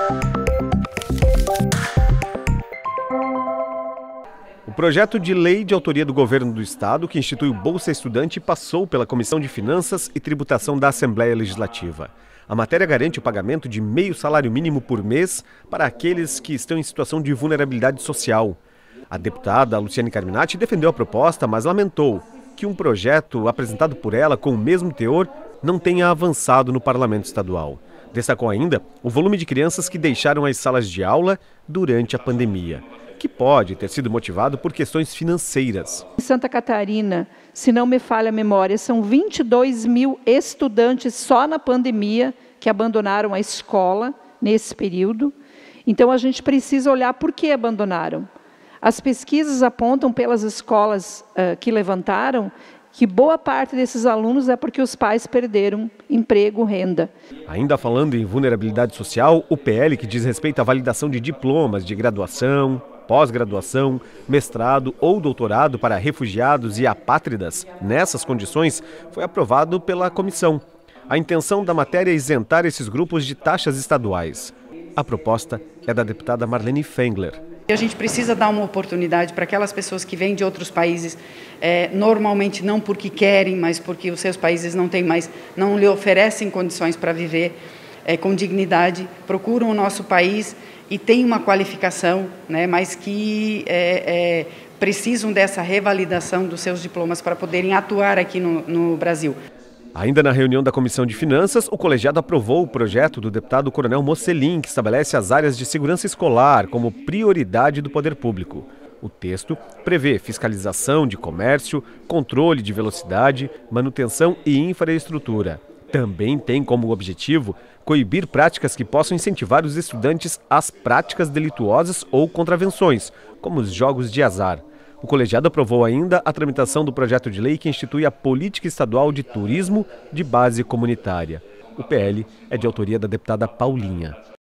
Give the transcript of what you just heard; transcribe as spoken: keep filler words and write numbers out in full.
O projeto de lei de autoria do governo do estado, que institui o Bolsa Estudante, passou pela Comissão de Finanças e Tributação da Assembleia Legislativa. A matéria garante o pagamento de meio salário mínimo por mês para aqueles que estão em situação de vulnerabilidade social. A deputada Luciane Carminati defendeu a proposta, mas lamentou que um projeto apresentado por ela com o mesmo teor não tenha avançado no parlamento estadual. Destacou ainda o volume de crianças que deixaram as salas de aula durante a pandemia, que pode ter sido motivado por questões financeiras. Em Santa Catarina, se não me falha a memória, são vinte e dois mil estudantes só na pandemia que abandonaram a escola nesse período. Então a gente precisa olhar por que abandonaram. As pesquisas apontam pelas escolas uh, que levantaram que boa parte desses alunos é porque os pais perderam emprego, renda. Ainda falando em vulnerabilidade social, o P L, que diz respeito à validação de diplomas de graduação, pós-graduação, mestrado ou doutorado para refugiados e apátridas, nessas condições, foi aprovado pela comissão. A intenção da matéria é isentar esses grupos de taxas estaduais. A proposta é da deputada Marlene Fengler. A gente precisa dar uma oportunidade para aquelas pessoas que vêm de outros países, é, normalmente não porque querem, mas porque os seus países não têm mais, não lhe oferecem condições para viver é, com dignidade, procuram o nosso país e têm uma qualificação, né, mas que é, é, precisam dessa revalidação dos seus diplomas para poderem atuar aqui no, no Brasil. Ainda na reunião da Comissão de Finanças, o colegiado aprovou o projeto do deputado Coronel Mocelin, que estabelece as áreas de segurança escolar como prioridade do poder público. O texto prevê fiscalização de comércio, controle de velocidade, manutenção e infraestrutura. Também tem como objetivo coibir práticas que possam incentivar os estudantes às práticas delituosas ou contravenções, como os jogos de azar. O colegiado aprovou ainda a tramitação do projeto de lei que institui a Política Estadual de Turismo de Base Comunitária. O P L é de autoria da deputada Paulinha.